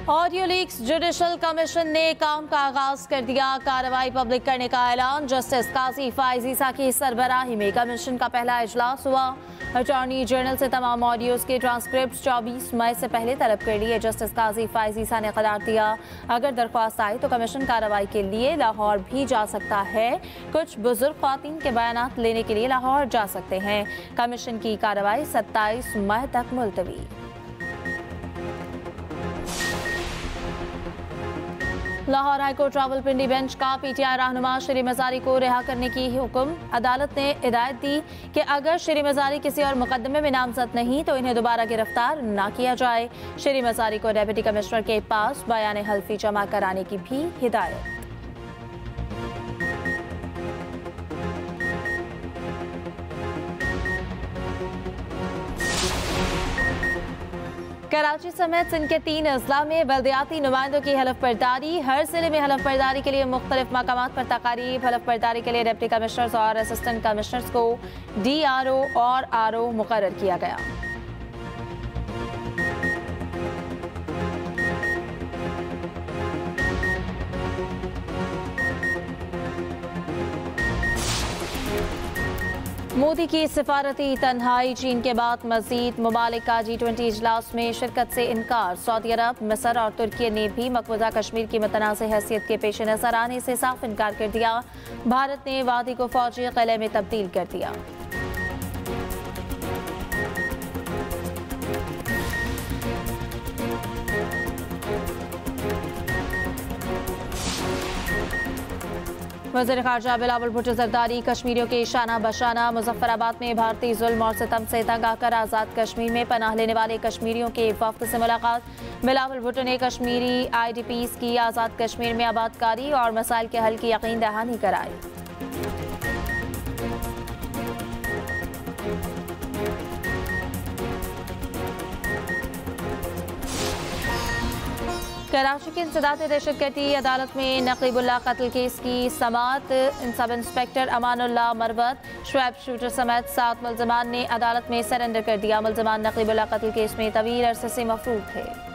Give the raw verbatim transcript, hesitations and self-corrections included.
Audio leaks judicial commission ने काम का आगाज कर दिया। कार्रवाई पब्लिक करने का ऐलान। जस्टिस काजी फाइज ईसा की सरबराही में कमीशन का पहला इजलास हुआ। अटॉर्नी जनरल से तमाम ऑडियोज के ट्रांसक्रिप्ट चौबीस मई से पहले तलब कर लिए। जस्टिस काजी फाइज ईसा ने करार दिया, अगर दरख्वास्त आए तो कमीशन कार्रवाई के लिए लाहौर भी जा सकता है। कुछ बुजुर्ग ख्वातीन के बयानात लेने के लिए लाहौर जा सकते हैं। कमीशन की कार्रवाई सत्ताईस मई तक मुलतवी। लाहौर हाईकोर्ट रावलपिंडी बेंच का पीटीआई रहनुमा शरी मजारी को रिहा करने की हुक्म। अदालत ने हिदायत दी कि अगर शरी मजारी किसी और मुकदमे में नामजद नहीं तो इन्हें दोबारा गिरफ्तार न किया जाए। शरी मजारी को डेप्यूटी कमिश्नर के पास बयान हल्फी जमा कराने की भी हिदायत। कराची समेत सिंध के तीन अजला में बल्दियाती नुमाइंदों की हलफ बर्दारी। हर जिले में हलफ बर्दारी के लिए मुख्तलिफ मकामात पर तकारीब। हलफ बर्दारी के लिए डिप्टी कमिश्नर्स और असिस्टेंट कमिश्नर्स को डी आर ओ और आर ओ मुकर्रर किया गया। मोदी की सिफारती तन्हाई। चीन के बाद मजीद ममालिक का जी ट्वेंटी इजलास में शिरकत से इनकार। सऊदी अरब, मिस्र और तुर्की ने भी मकबूजा कश्मीर की मुतनाज़ हैसियत के पेश नजर आने से साफ इनकार कर दिया। भारत ने वादी को फौजी किले में तब्दील कर दिया। वज़ीर ख़ारजा बिलावल भुट्टो ज़रदारी कश्मीरियों के शाना बशाना। मुजफ्फराबाद में भारतीय जुल्म और सितम से तंग आकर आज़ाद कश्मीर में पनाह लेने वाले कश्मीरियों के वफ़द से मुलाकात। बिलावल भुट्टो ने कश्मीरी आई डी पीज़ की आज़ाद कश्मीर में आबादकारी और मसाइल के हल की यकीन दहानी कराई। कराची की इंसदाद दहशतगर्दी अदालत में नकीबुल्लाह कत्ल केस की समाअत। Sub inspector Amanullah Marwat, Shoaib shooter समेत सात मुल्ज़िमान ने अदालत में सरेंडर कर दिया। मुल्ज़िमान नकीबुल्लाह कत्ल केस में तवील अरसे से मफरूर थे।